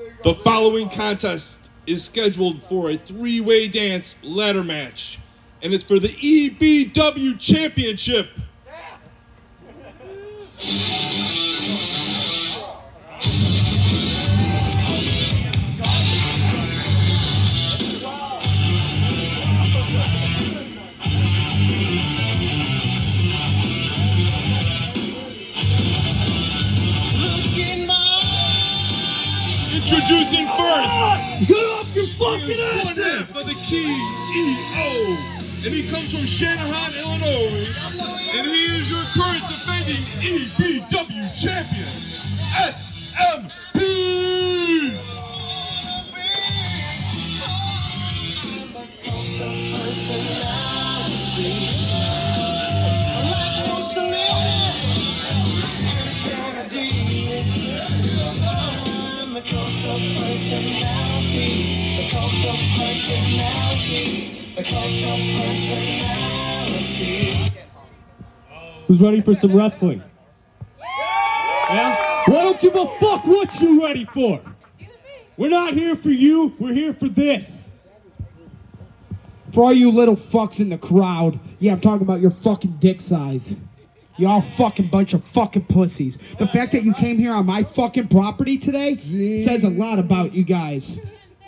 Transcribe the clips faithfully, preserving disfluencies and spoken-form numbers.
The following contest is scheduled for a three-way dance ladder match, and it's for the E B W Championship. Introducing first, get off your fucking ass! One half of the Key E O, and he comes from Shanahan, Illinois, and he is your current defending E B W champion, S M P. Personality, the cult of personality, the cult of personality. Who's ready for some wrestling? Yeah? Well, I don't give a fuck what you're ready for. We're not here for you, we're here for this. For all you little fucks in the crowd, yeah, I'm talking about your fucking dick size. Y'all fucking bunch of fucking pussies. The fact that you came here on my fucking property today says a lot about you guys.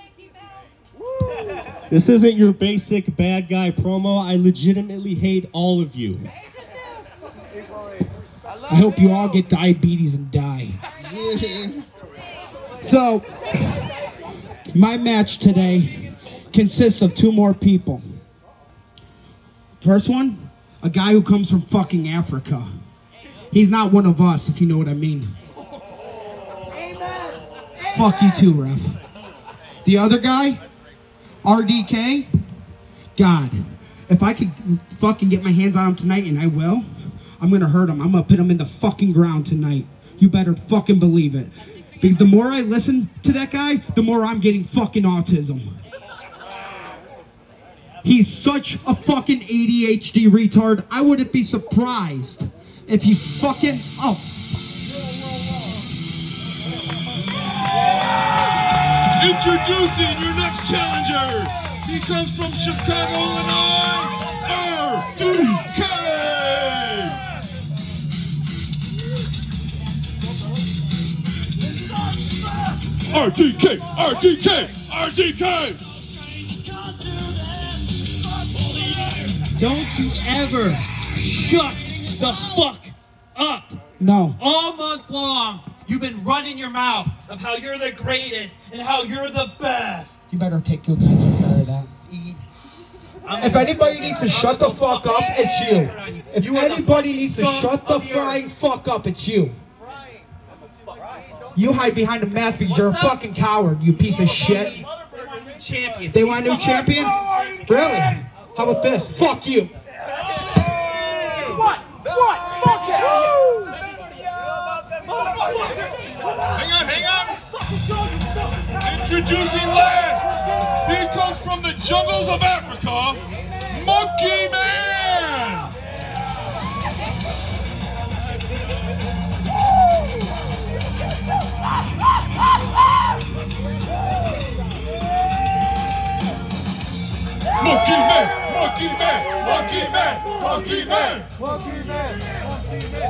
This isn't your basic bad guy promo. I legitimately hate all of you. I hope you all get diabetes and die. So, my match today consists of two more people. First one, a guy who comes from fucking Africa. He's not one of us, if you know what I mean. Amen. Fuck you too, ref. The other guy, R D K. God, if I could fucking get my hands on him tonight, and I will, I'm gonna hurt him. I'm gonna put him in the fucking ground tonight. You better fucking believe it. Because the more I listen to that guy, the more I'm getting fucking autism. He's such a fucking A D H D retard. I wouldn't be surprised if he fucking... Oh. Introducing your next challenger. He comes from Chicago, Illinois, R D K. R D K, R D K, R D K. Don't you ever shut the fuck up. No. All month long, you've been running your mouth of how you're the greatest and how you're the best. You better take good care of that. If anybody needs to shut the fuck up, it's you. If anybody needs to shut the flying fuck up, it's you. You hide behind a mask because you're a fucking coward, you piece of shit. They want a new champion? Really? How about this? Fuck you. What? What? Fuck it! Hang on, hang on. Introducing last. He comes from the jungles of Africa, Monkey Man. Monkey Man, Monkey Man, Monkey Man, Monkey Man, Monkey Man, Monkey Man.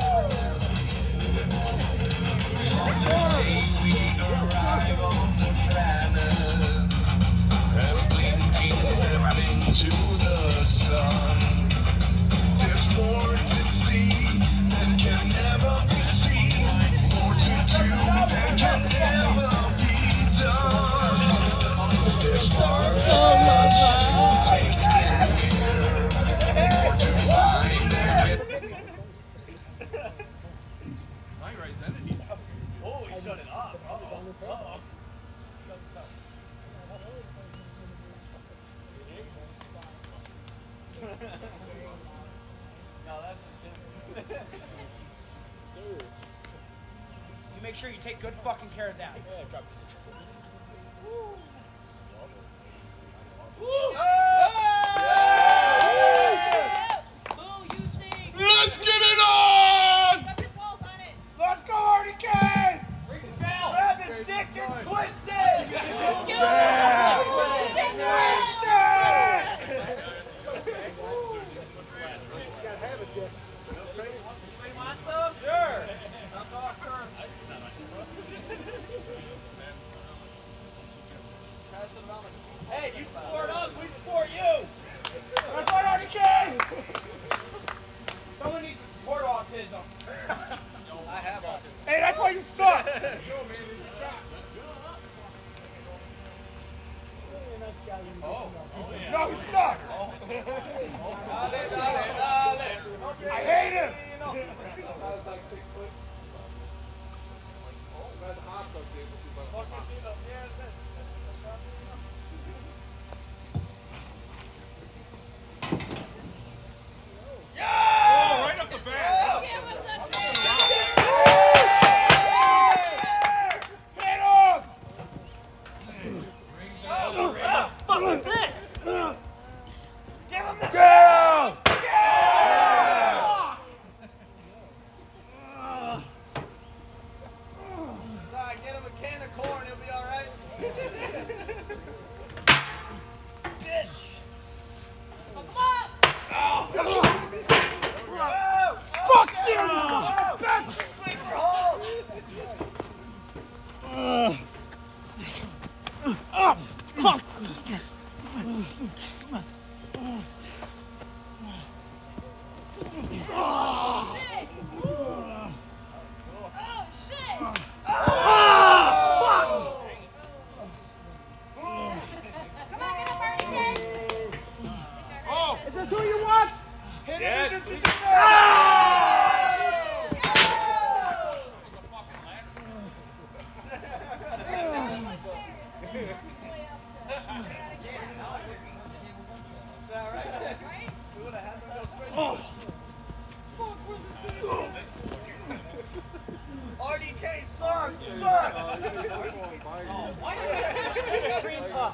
Arrive on the planet and blinking stepping to the sun. There's more to see than can never be seen, more to do than can never be done. There's far so much to take in here, more to find and get. You make sure you take good fucking care of that. Let's get it on! Let's go, R D K! Grab his dick and twist it! Oh, he sucks. I hate him. Oh, right off the bat. Hit him. Fuck is this? Give him the girls. Sorry, get him a can of corn, he'll be alright. Bitch! Fuck him up! Fuck you. Bitch! Sleeper hole! Fuck. Is this who you want? Hit Yes. him. R D K sucks! Sucks! Why did I green top?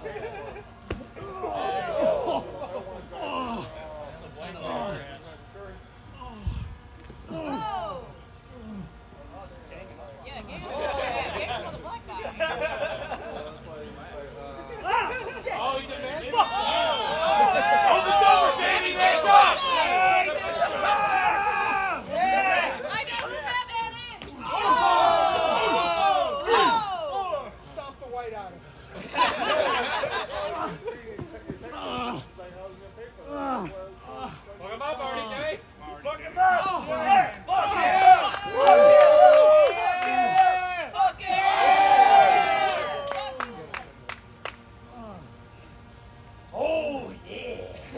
Yeah, game on the black guy. Oh, you did man? Oh, it's over, baby. Next up. I know who that man is. Stomp the white out of Fuck him up, R D K. Fuck him up! Hey, fuck him! Fuck him! Fuck him! Oh, yeah!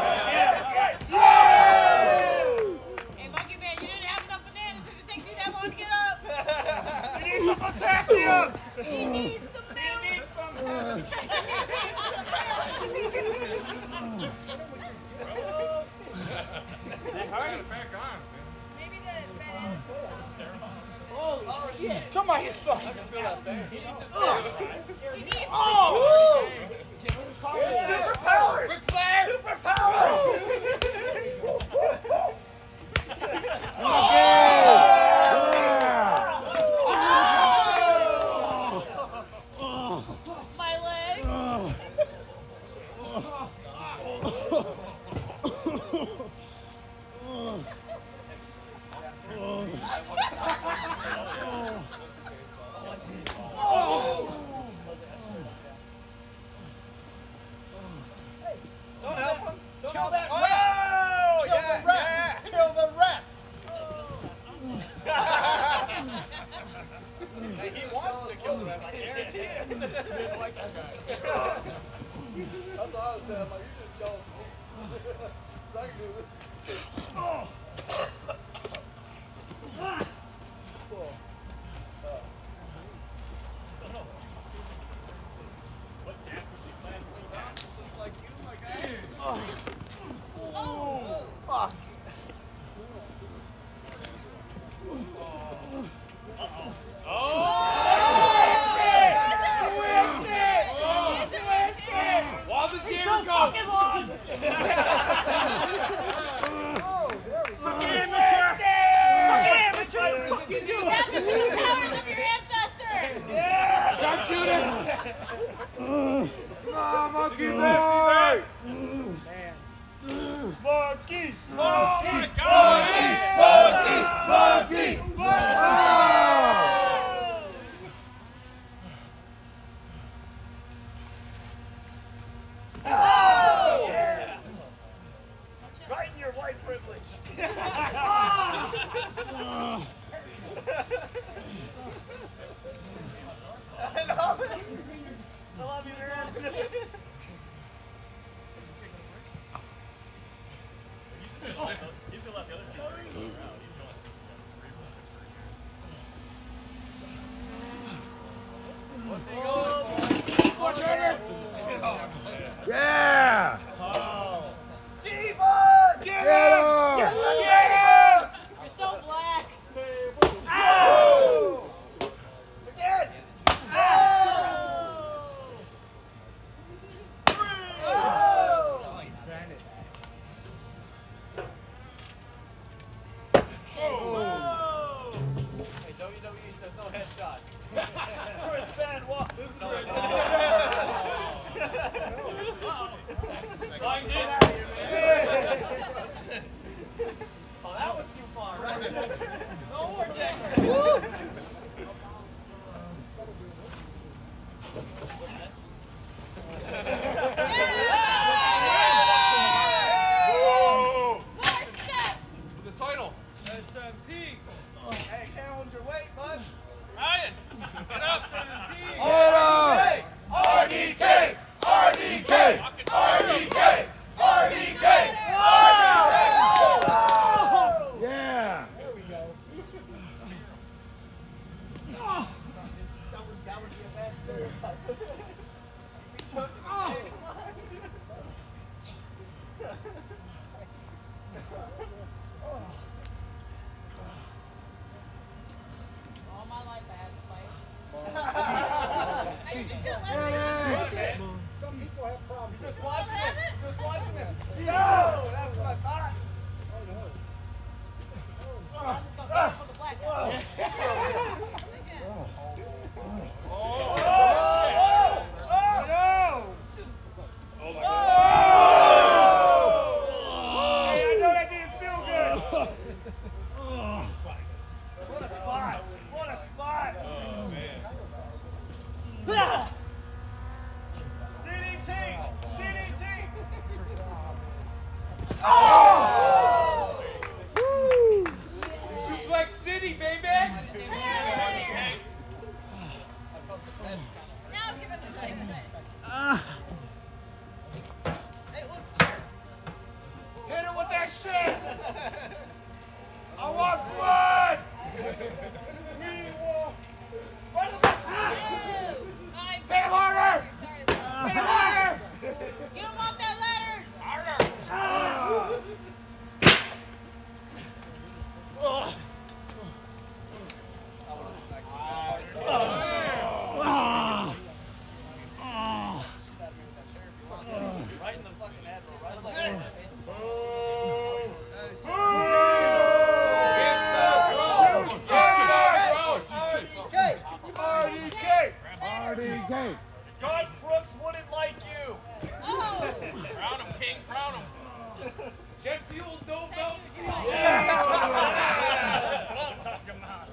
Hey, Monkey Man, you didn't have enough bananas if it takes you that long to get up. You need some potassium. He needs some milk. He needs some Maybe the bananas. Oh, shit! Come on, you suck. He needs Oh! Superpowers! Superpowers! my leg. Don't help him! Don't Kill help that him. ref. Oh, Kill yeah, the ref. Kill the ref. Hey, he wants to kill the ref, I guarantee it. I like that guy. That's what I was saying. I'm like, you just go. I can do this. Just like you, my guy. Oh, fuck. While the jam goes. Tap into the powers of your ancestors. Sharpshooter. Ah, monkey boy. Monkey. Oh my God. Monkey. Oh, yeah. Right in your white privilege. I love it. I love you, man. Yeah! Devon! Get him! Get him! Get him! You're so black. Ow! Again! Ow! Three! Oh! Hey, W W E says no headshot. Chris Benoit. This is Chris Long distance. Oh, that was too far, right? No more Decker. More steps. The title. S M P. Hey, can't hold your weight, bud. Ryan, get up. S M P. R D K! R D K! R D K! R D K! Yeah! That would be a bad stereotype. All my life I had to fight. Are you just gonna let me Some people have problems. Just watching it. Just watching it. No! That's what I thought. I'm just gonna fight for the black guy. What a spot! What a spot! D D T! D D T! Suplex City, baby. Now give him the fight. Hit her with that shit! I want blood! We want... Run to the back! Hit him harder! Hit him harder! Get him off that ladder. Right in the fucking admiral, right in the R D K! R D K! God Brooks wouldn't like you! Oh. Crown him, King, crown him. Jet fuel, no belts. Yeah. I'm talking about.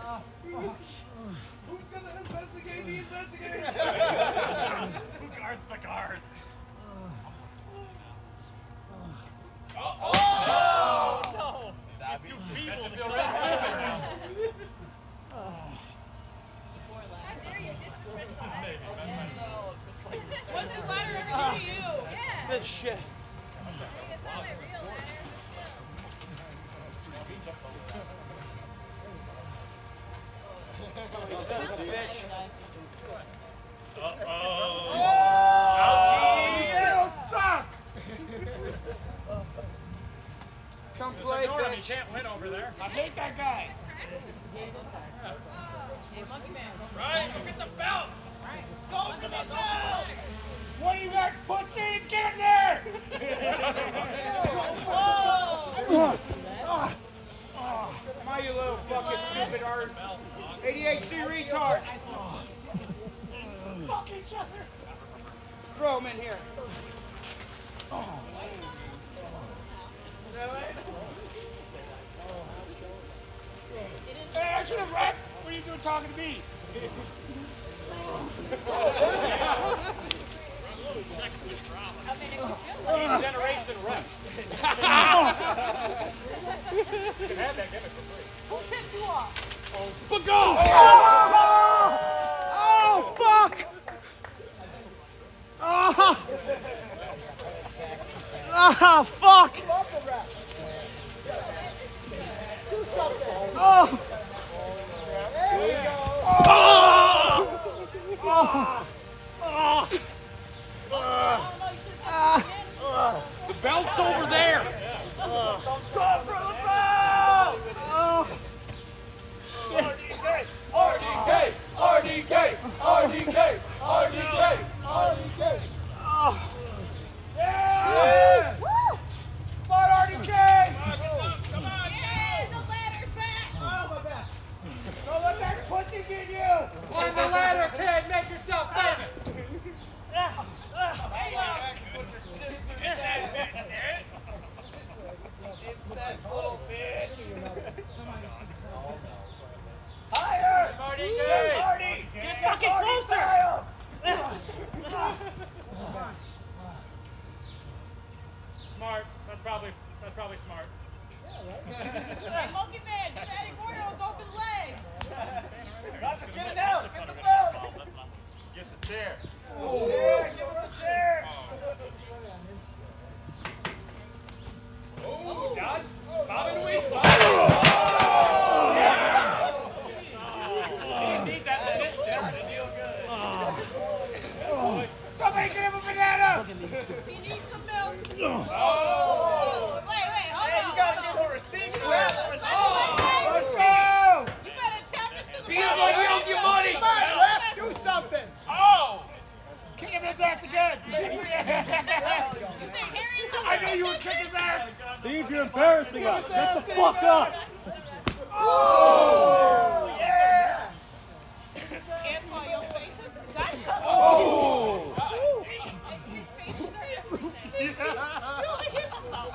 Who's gonna investigate the investigator? Who guards the guards? Oh, no! He's too feeble to feel real stupid now. How dare you disrespect my ladder? Just like What new ladder ever do to you? Yeah. that shit. It's not my real ladder. You suck! Come play, You bitch. can't win over there. I hate that guy. Hey, monkey man. Right, go get the belt. Go for the bell! What are you guys pussies? Get in there! Come on, you little fucking stupid art. A D H D retard. Fuck each other. Throw him in here. Hey, I should have rest. What are you doing talking to me? Generation rest. You can have that gimmick for free. Who tipped you off? But go! Oh, fuck! Oh, oh fuck! Oh! Oh! The belt's over there. Go for the belt! R D K! R D K! R D K! R D K! R D K! R D K! Yeah! Come on, R D K! Come on! Yeah, the ladder's back. Oh, my back. Don't let that pussy get you! Climb the ladder, kid. Make yourself famous. Incest little bitch! Higher! Marty, Get good. Marty! Get fucking closer. Smart. That's probably that's probably smart. Hey, Monkey Man, do the Eddie Gordo and go for the legs. Just get it down! Get the belt! Get the chair. Oh, yeah, give him the chair! Oh, dodge. Bob and weave. You need that in this step to deal good. Somebody get him a banana! He needs some milk. Oh. Wait, wait, hold Hey, on. you gotta hold get on. a receipt for Oh. that! Let's go! You better tap into the Beat him like he owes you money. Come on, ref, do something! Oh. Kick him his ass again! You think Harry's I knew you would kick his ass! Steve, you're embarrassing us. Get the fuck up. Oh! Yeah! Antoine, your face is dying. Oh! His face is everything. You like his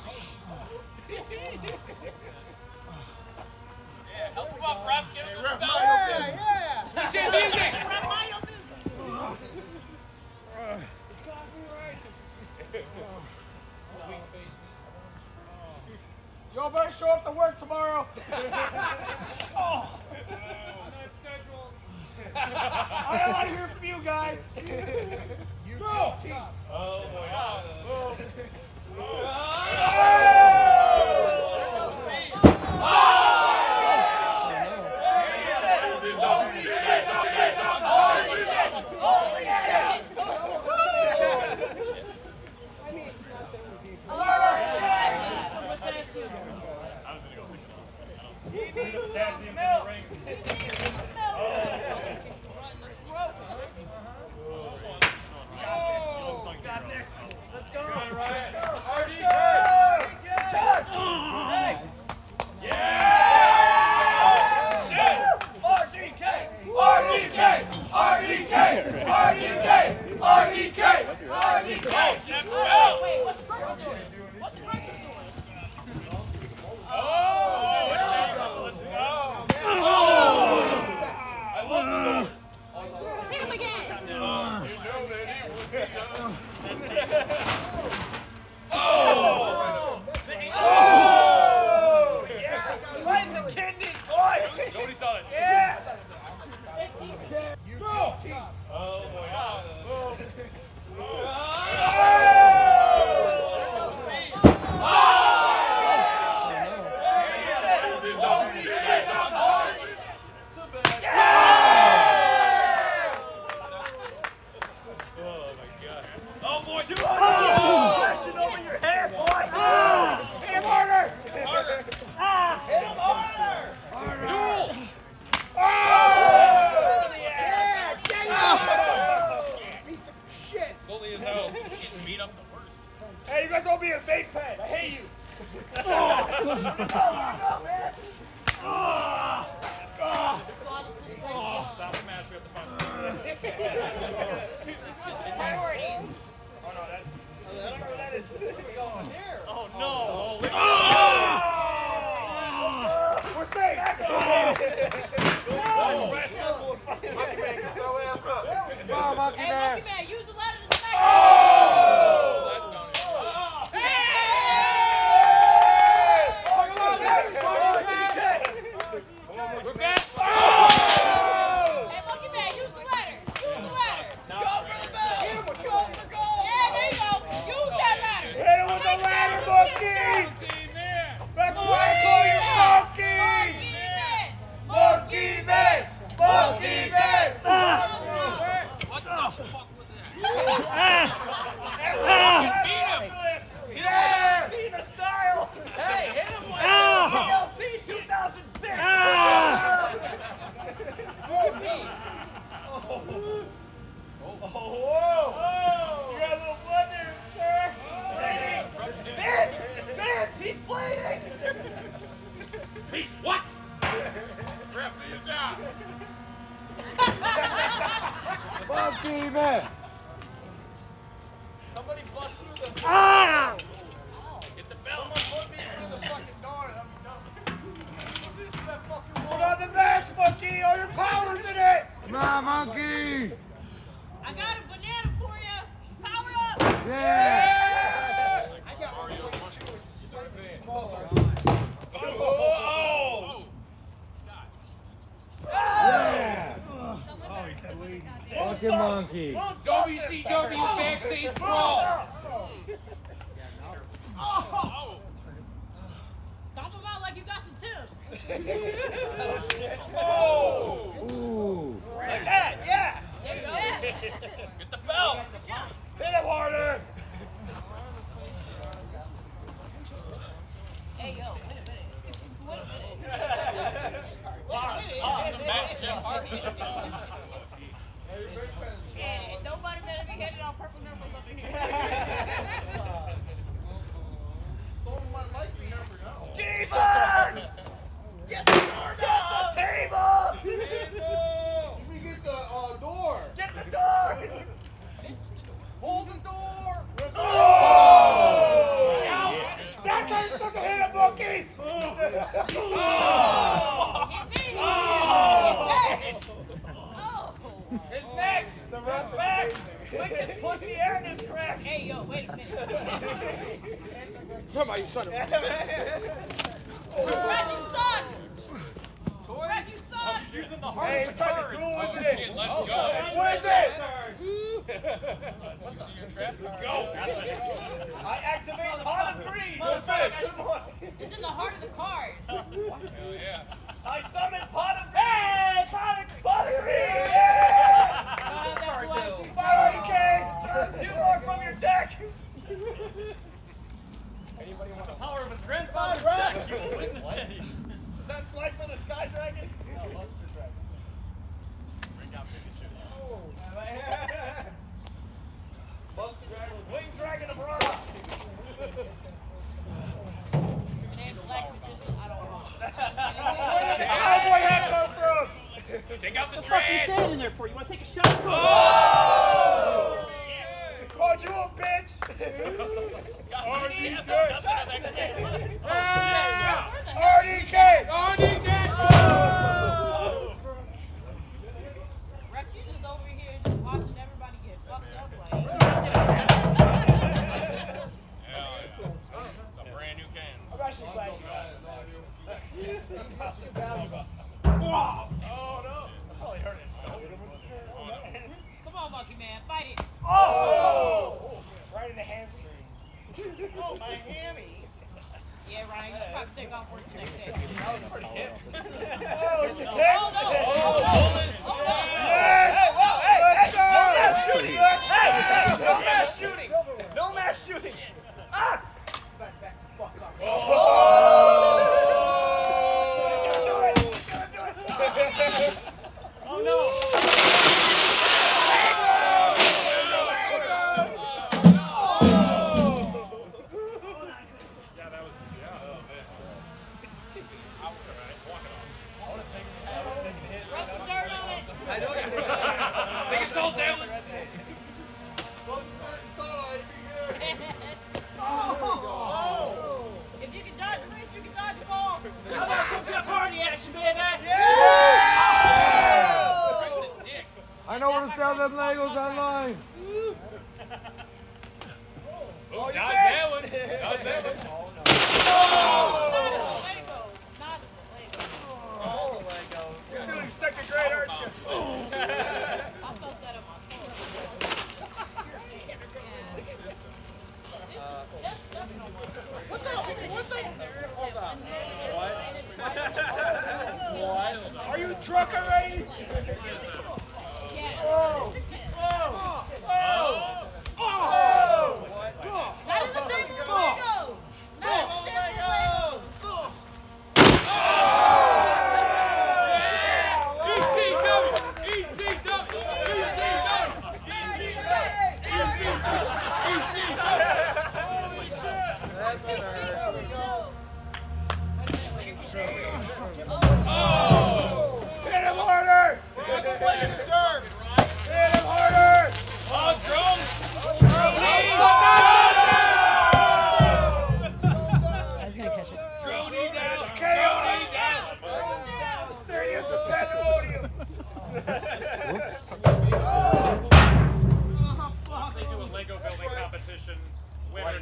Yeah, help him up, ref. Get him the belt. Yeah, yeah! Switch in music. Run by your business. Y'all better show up to work tomorrow! Oh. I'm not scheduled. I don't want to hear from you, guy! You go! Oh, boy. Oh. Holy shit! Sassy in the ring. Got this! Let's go! All right. R D K! R D K! R D K! R D K! R D K! R D K! R D K! Let's go. Wait, what's Brooks doing? What's Brooks doing? Oh, let's go. I love the doors. Hit him again. Oh! Oh! Yeah! Right in the kidneys, boy! Nobody saw it. Yeah! Go! Oh, boy. Oh. Oh, boy. Two Flashing over your head, boy! Hit him harder! harder. Hit him harder! Duel. Oh! Yeah! Get him! Piece of shit! It's only his house. He's getting beat up the worst. Hey, you guys all be a vape pen. I hate you. Oh, oh my God, man. Oh. Oh. Stop the match. We have to find Priorities. Oh, no, that's, I don't know where that is. Oh, no. Oh. We're safe. Monkey Man, get your ass up. Come on, Monkey Hey, Man. Monkey Man, use the ladder to smack Oh. That sounded. We're back. Hey, Monkey Man, use the ladder. Use the ladder. Go for the bell. Go for the goal. Yeah, there you go. Use that ladder. Hit him with the ladder, Monkey. That's why I call you Monkey. Monkey Man. Monkey Man. Monkey Man. Steven! Somebody bust through the... Ah! Get the belt. Someone put me through the fucking door. I'm done. Put on the mask, monkey! All your power's in it! Come on, monkey! I got a banana for you. Power up. Yeah! I got one for you too. It's slightly smaller. Oh! Yeah! Fucking monkey. W C W Backstage Brawl! Stomp him out like you got some tips. Oh! Ooh! Like that, yeah! There you go. Get the belt! Hit him harder! Hey, yo, wait a minute. Wait a minute. Awesome match, Jeff Hardy. Yeah, nobody better be hitting on purple numbers over here. Someone might like me number now. T-Bird! Get the door down! Table! If we get the uh, door. Get the door! Hold the door! Oh! That's how you're supposed to hit a monkey! His neck! The ref's back! Lick his pussy and his crack! Hey, yo, wait a minute. Come on, you son of a... Ref, you suck. Ref, you suck. He's using the heart Hey, of it's the time card. to duel, Oh, isn't shit, it? let's Oh, go. what is it? Using your trap? Let's go. I activate pot of greed! Come on! It's in the heart of the card. Hell yeah. I summon pot of greed! Pot of, pot of greed! Yeah! How's that blue R D K! Just two more from your deck! Anybody want The to... power of his grandfather's deck. You will win the day. Is that slide for the Sky Dragon? No, Luster Dragon. Bring out Pikachu. Buster Dragon. Wing Dragon of Ra! It ain't black magician. I don't know. Where did the cowboy hat come from? Take out the What the fuck are you trash. standing there for? You want to take a shot? Oh! Called you a bitch! Got R D K! Yeah. R D K! R D K! Ref, you just over here just watching everybody get fucked up like. Hell yeah. It's a brand new can. I'm actually glad you got it. Oh no. Probably hurt his shoulder. Come on, monkey man, fight it. Oh! Right in the hamstrings. Oh, my hammy. Yeah, Ryan, you should probably take off work the next day. That was pretty hip. Oh, it's his Oh, hip? no. Oh, no. Oh, no. Yes! Hey, hey, hey! No mass shooting! Hey, hey! No mass shooting! No mass shooting! Ah! Back, back, fuck up. Oh! He's gonna do it! He's gonna do it! Oh no! Yeah, that was. Yeah. Oh man. I was alright. Walk it off. Rub some dirt on it. I know you did. Take a soul tablet. Buster Dragon Starlight, be good. If you can dodge a wrench, you can dodge a ball. How about some Jeff Hardy action, baby? Right in the dick. I know where to sell them Legos online. Oh, you dodge bitch. that one. Dodge that one. Not the Legos. All the Legos. You're feeling second grade, aren't you? I felt that in my soul. That's stuffing on my What the? What the? Hold on. What? Are you drunk already? Yeah. Oh! Oh! Oh! Oh! Not in the table of Legos. Not in the table of Legos. E C W. E C W.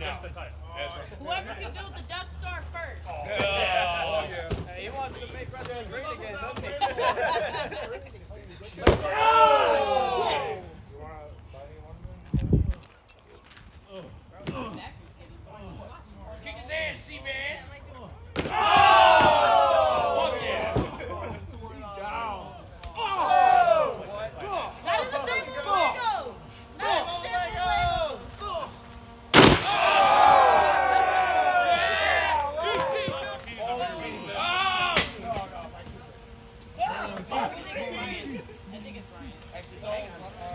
now. That's the title. That's right. Whoever can build the Death Star first. Oh, yeah. Hey, he wants to make wrestling great again, doesn't he? Kick his ass, C-Man. Not in the table of Legos! Not in the table of Legos! I think it's Ryan.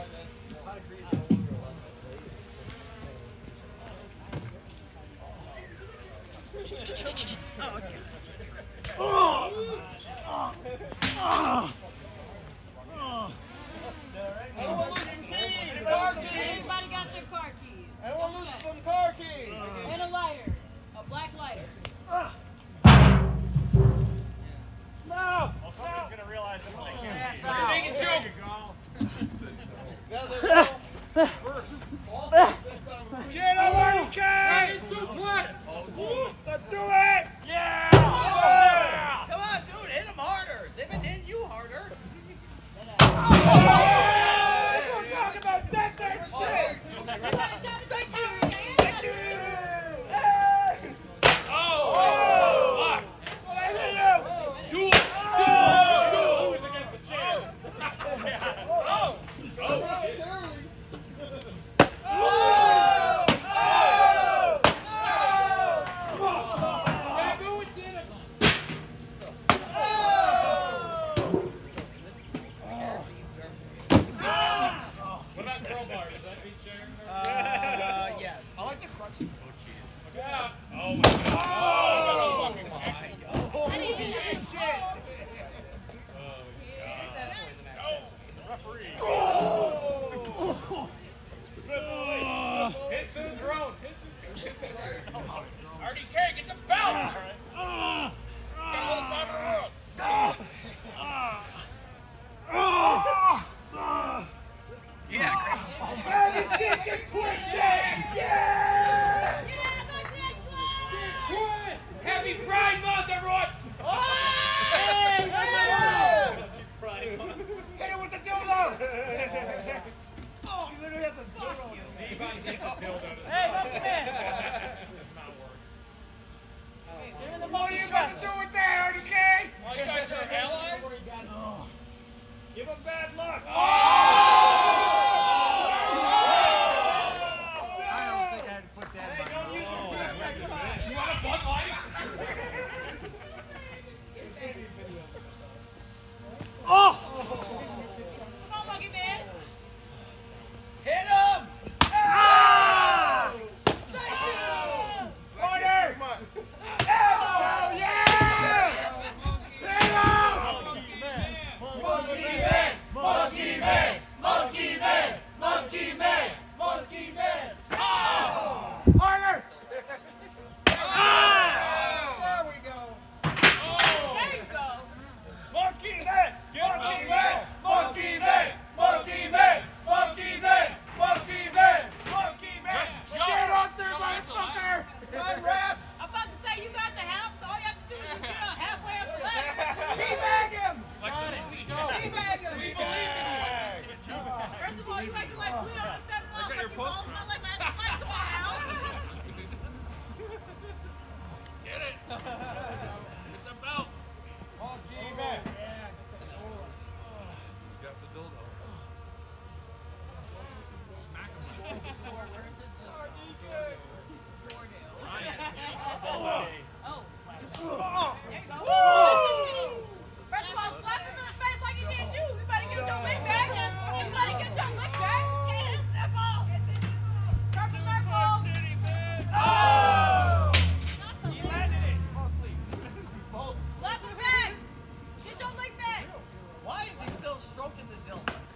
Everybody got their car keys. Everyone lose some car keys. And a lighter. A black lighter. No! Somebody's going to realize that when they can't Make it joke. Get him, R D K! Let's do it! Yeah! Come on, dude, hit him harder. They've been hitting you harder. We're talking about that that shit. Thank you. Thank you. Oh! Fuck. Well, I hit him. Two! Two! Who's against the chair? Oh! Oh! Oh! What about crowbar? Does that beat chair? Uh, yes. I like the crutches. Yeah. Oh my god. Oh, fucking my chicken. God. Oh I didn't even my god. No. Referee. Hit the drone. Hit the drone. R D K, get the belt! Get all the time in the world. Yeah, Man, this dick is twisted! Yeah! Happy Pride Month, everyone! Hit it with the dildo! Oh, you literally have to dildo. See if I can get the dildo to Hey, welcome in. Does not work. What are you about to do with that, R D K? All you guys are allies? Give him bad luck. Oh! I don't think I had to put that in my You want a Bud Light? Oh! Come on, Monkey Man. Hit him! Ah! Thank you! Corner! Come on. Oh, yeah! Hit him! Monkey man! Monkey man! Monkey man! Monkey man! Monkey man! Oh! Corner! Ah! There we go. There you go. Monkey man! Monkey man! Monkey man! Monkey man! Monkey man! Monkey man! Monkey man! Get up there, motherfucker! Run, ref! I'm about to say you got the half, so all you have to do is just get on halfway up the leg. Teabag him! Like the movie, no. Teabag him! We believe in you. First of all, you acting like we don't set them off Look at like your you balls poster. not like my like, come on now. Get it. Get the belt. Monkey man! He's got the dildo. Smack him with it. Oh. There you go. First of all, slap him in the face like he did you. You better get your lick back. You better get your lick back. Purple Merkel. Oh! He landed it. Slap him back. Get your lick back. Why is he still stroking the dildo?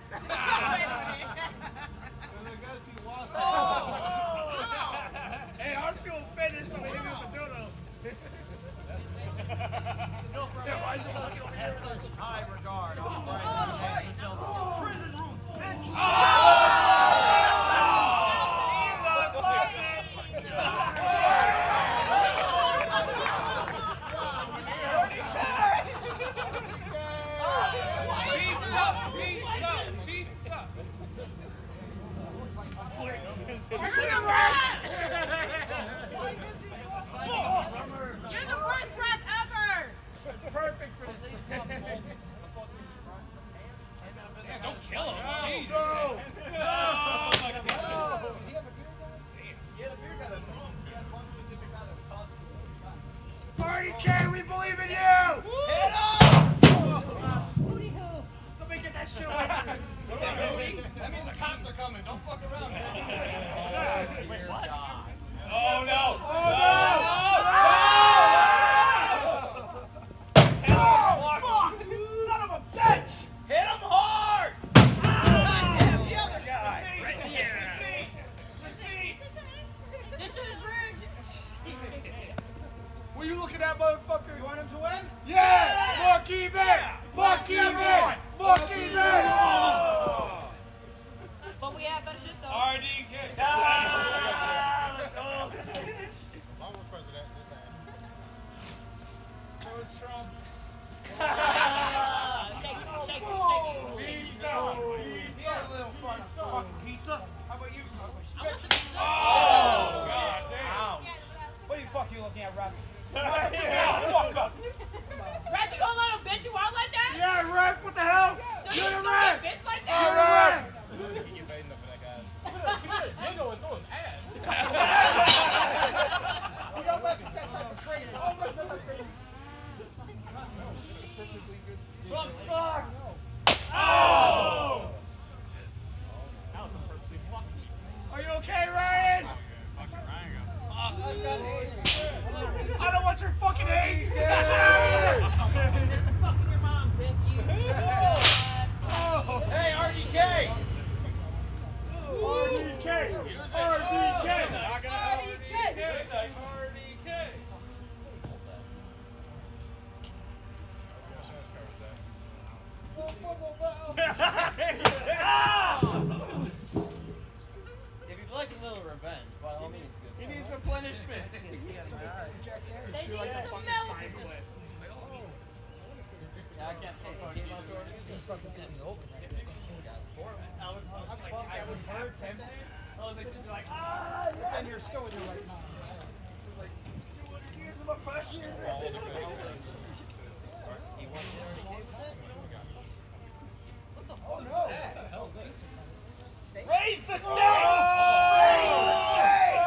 the cops are coming. Don't fuck around. Wait, what? Oh no! Oh no! No! Fuck! Son of a bitch! Hit him hard! Not him, the other guy. Right here. This is rigged. What are you looking at, motherfucker? You want him to win? Yeah! Monkey man! Monkey man! Monkey man! But we have better shit though. R D K! Ah, let's go! Obama was president, just saying. So is Trump. Shake it, shake it, shake it, shake it. Pizza! Pizza! Little fucking pizza? How about you, son? I want some pizza. Oh! God damn! What the fuck are you looking at, Robbie? Fuck up! Ref, you gonna let him bitch you out like that? Yeah, Ref, what the hell? So You're you the gonna Ref! get bitch like You're that? the Ref! He get paid enough for that, guys. Nigga was doing ass. You don't mess with that type of crazy. Don't mess with that crazy. Trump sucks! Oh! Are you okay, Ryan? I don't want your fucking AIDS! Fucking your mom, bitch. Hey, R D K! R D K! R D K! Not gonna have R D K! R D K! If you'd like a little revenge, by all means, good. He needs replenishment. They need some milk. Yeah, I can't take part in it. I was like, I was hurt, tempted. I was like, just like, ah, yeah. And you're still in your right mind. Like, two hundred years of oppression. Oh no! Raise the stakes! Raise the stakes!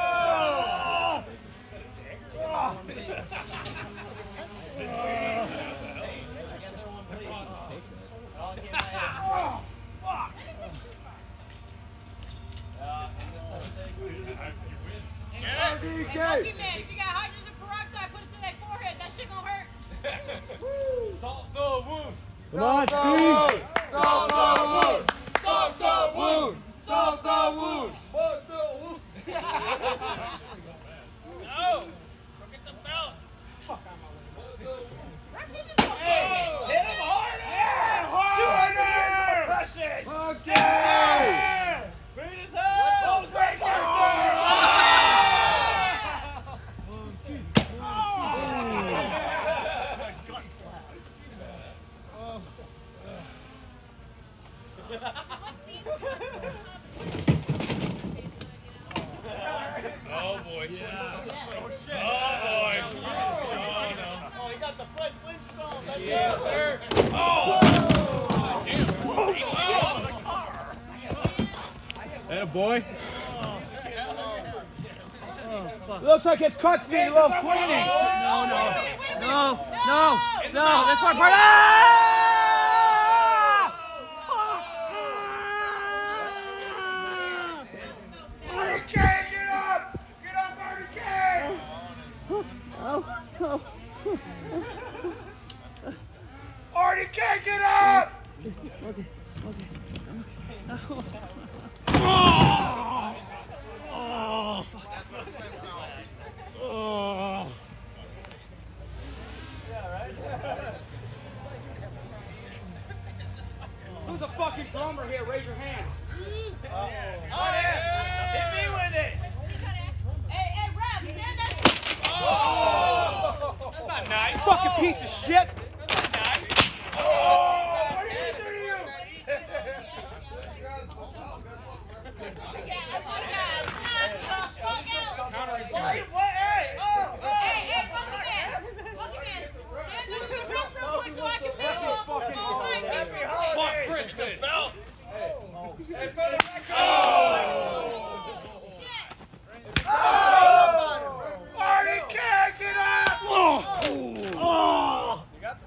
R D K! Hey, Monkey Man, if you got hydrogen peroxide, put it to their forehead. That shit gonna hurt. Salt the wound! Come on, Steve. Salt the wound! Salt the wound! Salt the wound! Salt the wound! No! Go get the belt! Ref, you just gonna Hey, hit him harder! Yeah, harder! Okay! Bring his head! Close right there! Oh boy. Oh, shit. Oh boy. Oh, he got the Fred Flintstone. Let's Yes, go. sir. Oh! Damn. Hey, boy. Looks like it's Cutsby, little cleaning. No, no. No, no, no, that's my part. Ah! R D K, get up! Get up, R D K! Oh, oh. R D K, get up! Okay, okay. Oh! Oh! Who's a fucking drummer here? Raise your hand. Oh, yeah. Hit me with it. Hey, hey, Ref, stand up. Oh! That's not nice. Fucking piece of shit. That's not nice. Oh! What did he do to you? Yeah, I want guys. Knock the fuck out. Wait, what? Hey! Oh! Oh! Hey, hey, Monkey Man. Monkey Man, stand up the rope real quick so I can feel you. Fucking Oh, my happy God. Fuck holidays. Christmas. Belt. Hey, put it back on. Shit. Oh! R D K, get up! Oh! Oh! You got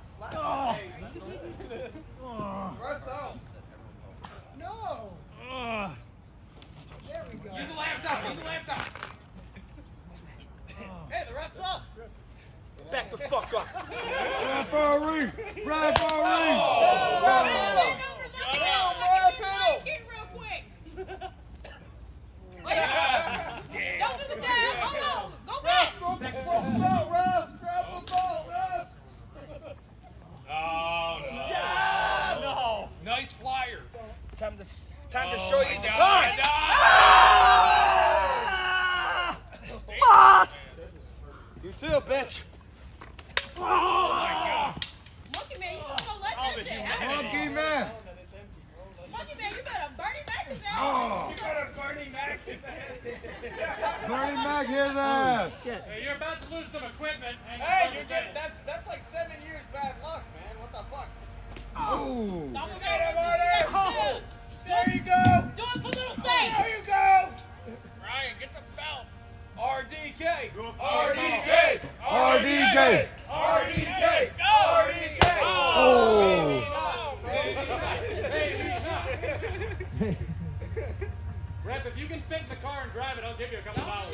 go, bitch. Oh my God. Monkey man, you just gonna let Oh, that but shit you happen. Monkey man. Monkey man, you better Bernie Mac his ass. Oh. You better Bernie Mac his ass. Bernie Mac his ass. Hey, you're about to lose some equipment. Hang on, Hey, fucking you're getting, minute. that's, that's like seven years bad luck, man. What the fuck? Oh. Stop him, Get him, man. Marty. There you go. Do it for little Saint. There you go. Ryan, get the belt. R D K. R R D D K. K. R D K. R D K. R D K. Oh. Rep, if you can fit in the car and drive it, I'll give you a couple dollars.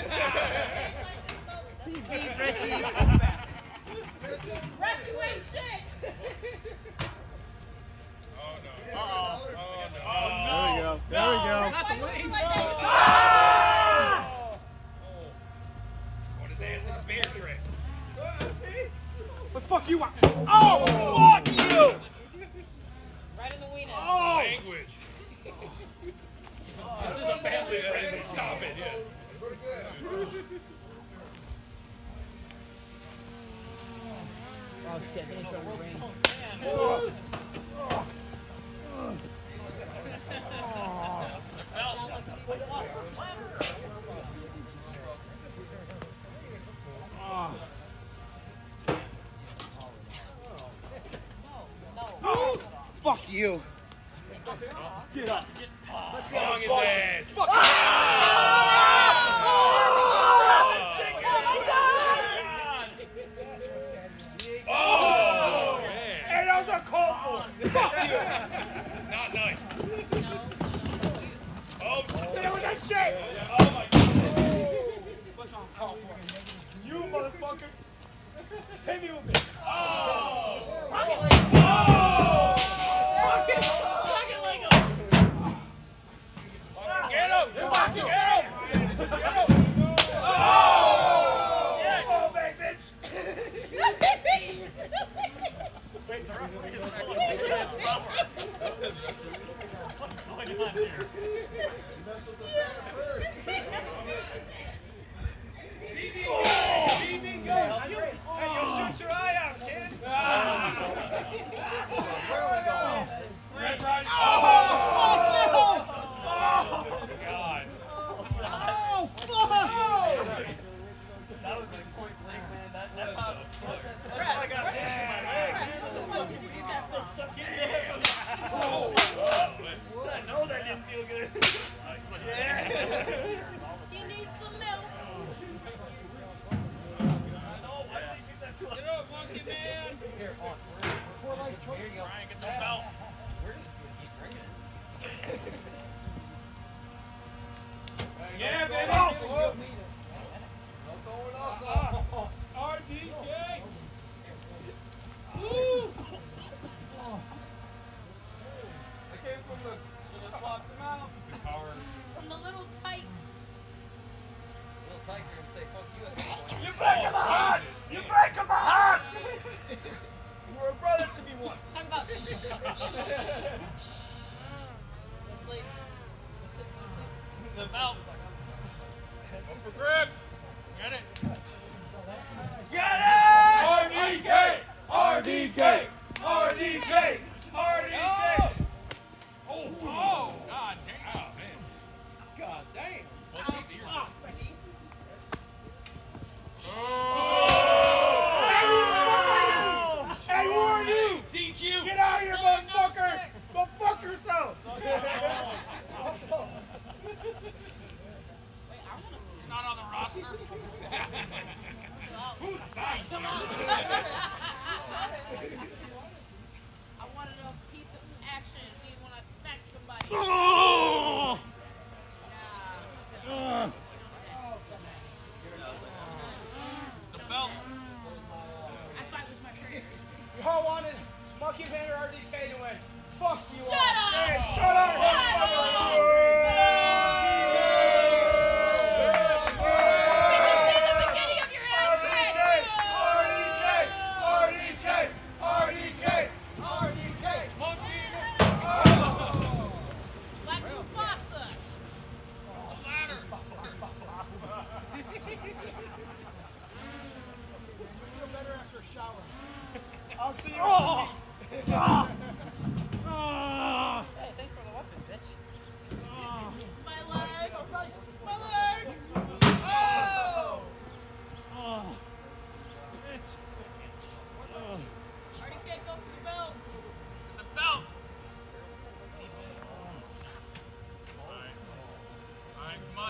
Beef, Richie. Rep, you ain't shit. Oh no. Uh-oh. Oh no. Oh There we go. There we go. Not the way. Like that. Oh. What his ass in his bear trick. What the fuck you want? Oh, fuck you! Right in the wiener. Oh. Language. This is a family friendly. Stop it. Yeah. Oh shit, they ain't throwing rain. Oh. Oh. Fuck you. Get up. Let's get Long his fuck. ass. Fuck Oh, man. Hey, that was a cold one. Fuck you. Not nice. Oh, Get it with that shit. oh my God. You motherfucker. Hit me with it. Oh. Get him! Get him! Get him! Oh! Yes! Oh, baby, bitch. What's going on here? Hey, you'll shoot your eye out, kid. Red Riding Oh! God. Oh, fuck! That was like point blank, man. That, that's how. That's how I got hit in my leg. Oh, I know that didn't feel good. Yeah. He needs some milk. Get up, monkey man! Here, on. Here you go. Ryan, get the belt. Where did you keep drinking? Yeah, baby! Oh. R D K! Woo! I came from the. Should have swapped them out. The car. From the little tykes. Little tykes are gonna say fuck you at some point. You break my heart! You break my heart! You were a brother to me once. Talk about. Let's leave. The belt. Go for grips. Get it. Get it! R D K! R D K! R D K! R D K! Oh, oh, God damn. Oh, man. God damn. What's up, dear? Hey, who are you? D Q! Get out of here, motherfucker! Go fuck yourself! Not on the roster. Who's Come on.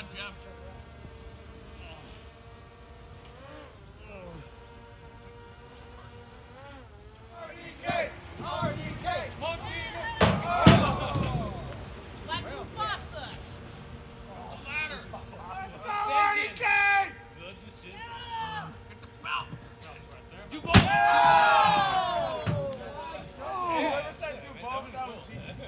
on, Jeff. R D K! R D K! Monkey! Like Mufasa. The ladder. Let's go, R D K! Good decision. Get him! Get the belt. Do both. Oh! Whoever said do both, that was genius.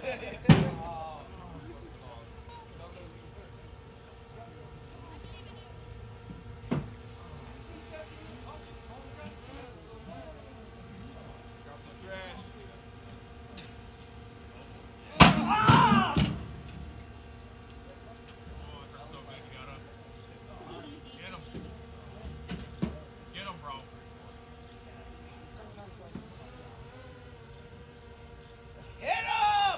Hit him!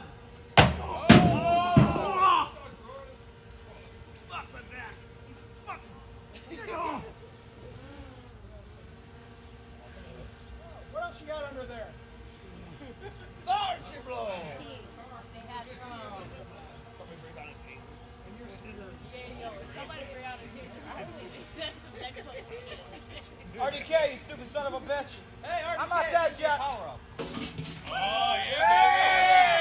What else you got under there? There she blows! They had um, Somebody brings out a tape. yeah, yo, if somebody bring out a teacher, that's the next one. R D K, you stupid son of a bitch. Hey, R D K. I'm not dead yet. Power up. Oh, yeah,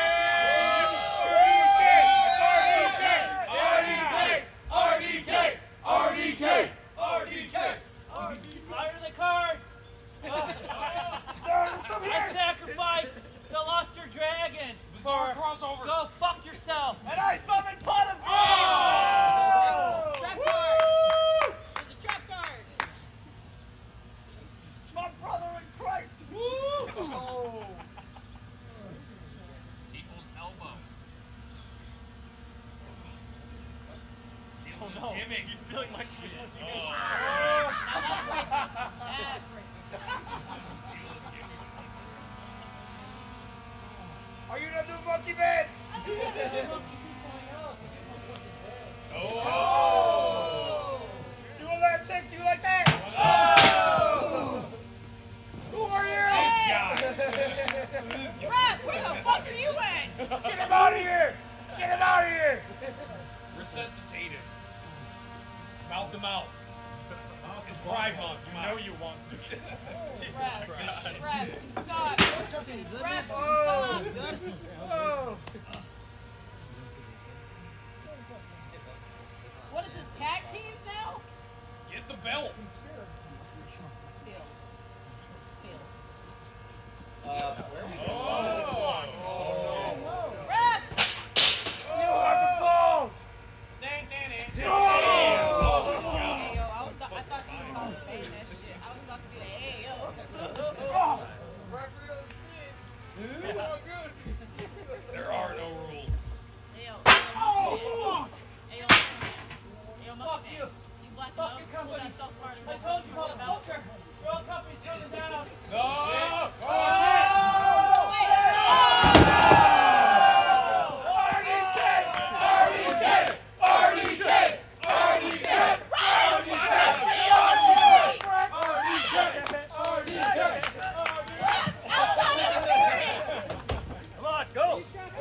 R D K! R D K! R D K! Fire the cards! I sacrificed the luster dragon for crossover. go fuck yourself. And I summoned pot of Oh! Trap card. There's a trap card. my brother in Christ! Oh. People's elbow. Stealing Oh, his no. gimmick. He's stealing my shit. Oh. Now that's racist. That's racist. Are you the new monkey man? Oh. Do a left kick, do like that. Oh. Who are you? This guy. Ref, where the fuck are you at? Get him out of here! Get him out of here! Resuscitated. Mouth to mouth. It's Pride Month. You know you want to. Ref, Christ. ref, you suck. Ref, you Oh. suck. Oh. What is this, tag teams now? Get the belt. Feels. Feels. Oh. Ref! You are the balls! Hey, yo, I, was th- I thought you were about to say that shit. I was about to be like, hey, yo. There are no rules. Hey, yo. Oh. Hey, yo. Hey, yo, Fuck you. You black Fuck enough? your Pull company. that stuff part and I let told me you, roll it out. motherfucker. Your own company's coming down. No. Wait. Come on, go!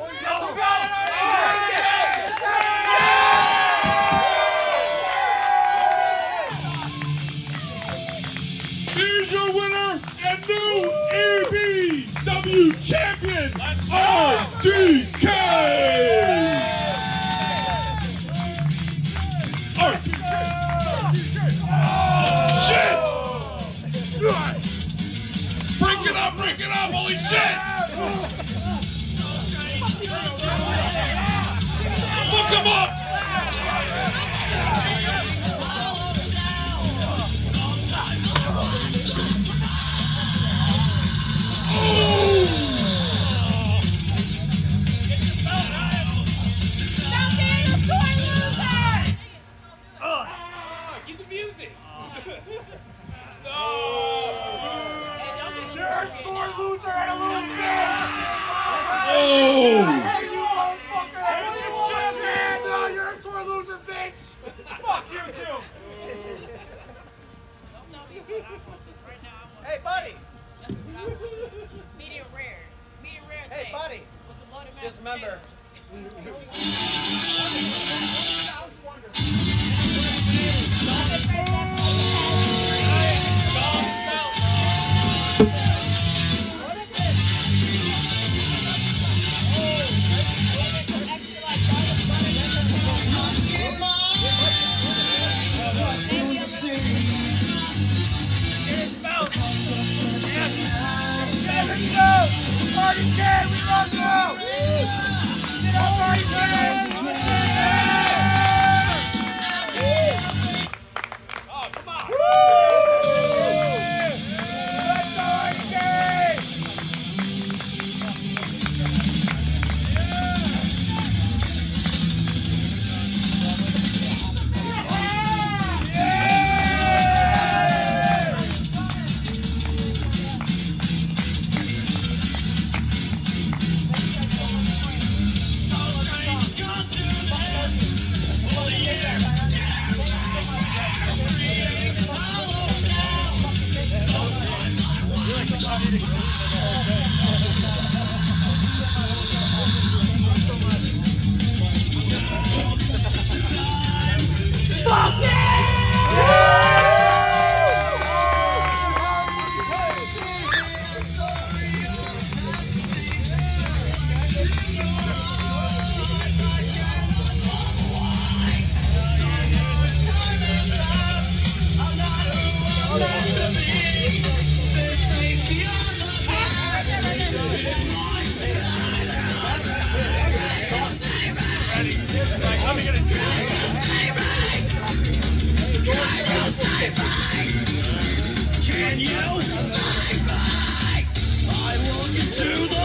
Here's your winner and new E B W champion, R D K! R D K! Shit! Break it up, break it up, holy shit! Look him up! Keep the music. You're a sore loser and a little bitch! Oh! Hey, you motherfucker! You champion! No, you're a sore loser, bitch! Fuck you too! Hey, buddy! Medium rare. Medium rare Hey, steak. buddy! With some loaded Just mashed remember. potatoes. and you. I look into the